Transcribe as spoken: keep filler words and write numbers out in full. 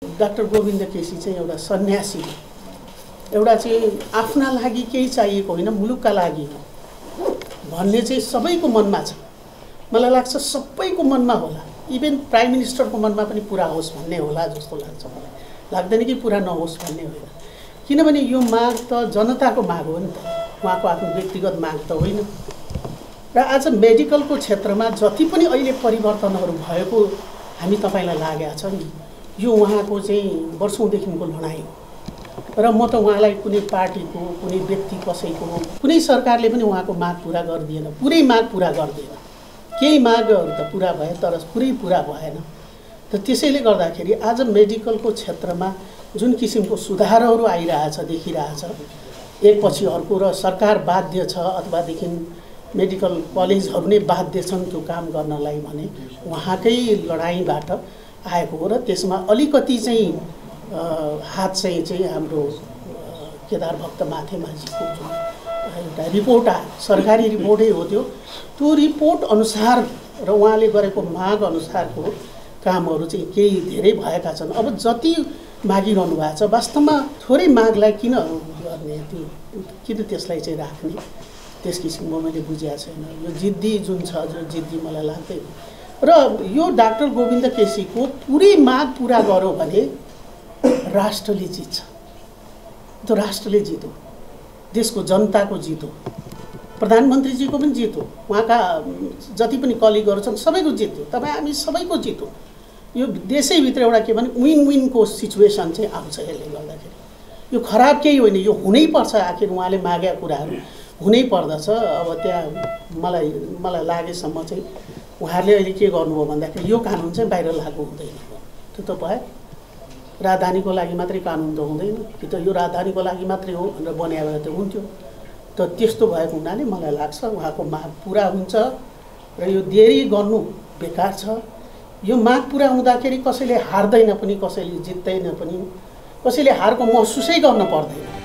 Doctor Govind KC चाहिँ एउटा सन्यासी एउटा चाहिँ आफ्ना लागि केही चाहिएको होइन मुलुकका लागि हो भन्ने चाहिँ सबैको मनमा छ। मलाई लाग्छ सबैको मनमा होला, इभन प्राइम मिनिस्टरको मनमा पनि पुरा होस् भन्ने होला जस्तो लाग्छ मलाई। लाग्दैन कि पुरा नहोस् भन्ने होइन, किनभने यो माग त जनताको माग हो नि त, उहाँको आफ्नो व्यक्तिगत माग त होइन। र आज मेडिकलको क्षेत्रमा जति पनि अहिले परिवर्तनहरू भएको हामी तपाईँलाई लागेको छ नि, यो उहाँको चाहिँ वर्षौँदेखिको लडाइँ हो। र म त उहाँलाई कुनै पार्टीको कुनै व्यक्ति कसैको कुनै सरकारले पनि उहाँको माग पुरा गरिदिएन, पुरै माग पुरा गरिदिएन। केही मागहरू त पुरा भए तर पुरै पुरा भएन। त त्यसैले गर्दाखेरि आज मेडिकलको क्षेत्रमा जुन किसिमको सुधारहरू आइरहेछ देखिरहेछ, एकपछि अर्को, र सरकार बाध्य छ अथवादेखि मेडिकल कलेजहरू नै बाध्य छन् त्यो काम गर्नलाई भने उहाँकै लडाइँबाट आएको हो। र त्यसमा अलिकति चाहिँ हात चाहिँ चाहिँ हाम्रो केदार भक्त माथेमाझीको जुन एउटा रिपोर्ट आयो, सरकारी रिपोर्टै हो त्यो, त्यो रिपोर्ट अनुसार र उहाँले गरेको माग अनुसारको कामहरू चाहिँ केही धेरै भएका छन्। अब जति मागिरहनु भएको छ वास्तवमा थोरै मागलाई किन गर्ने, त्यो किन त्यसलाई चाहिँ राख्ने, त्यस किसिमको मैले बुझेको छैन। यो जिद्दी जुन छ जो जिद्दी मलाई लाग्दैन। र यो डाक्टर गोविन्द केसीको पुरै माग पुरा गर्यो भने राष्ट्रले जित्छ। त्यो राष्ट्रले जित हो, देशको जनताको जित हो, प्रधानमन्त्रीजीको पनि जित हो, उहाँका जति पनि कलिगहरू छन् सबैको जित हो, तपाईँ हामी सबैको जित हो। यो देशैभित्र एउटा के भने विन विनको सिचुएसन चाहिँ आउँछ। यसले गर्दाखेरि यो खराब केही होइन, यो हुनैपर्छ। आखिर उहाँले मागेका कुराहरू हुनै पर्दछ। अब त्यहाँ मलाई मलाई लागेसम्म चाहिँ उहाँहरूले अहिले के गर्नुभयो भन्दाखेरि यो कानुन चाहिँ बाहिर लागू हुँदैन। त्यो त भयो, राजधानीको लागि मात्रै कानुन त हुँदैन कि त, यो राजधानीको लागि मात्रै हो भनेर बनायो भने त हुन्थ्यो। त त्यस्तो भएको हुनाले मलाई लाग्छ उहाँको माग पुरा हुन्छ र यो देरी गर्नु बेकार छ। यो माग पुरा हुँदाखेरि कसैले हार्दैन पनि, कसैले जित्दैन पनि, कसैले हारको महसुसै गर्न पर्दैन।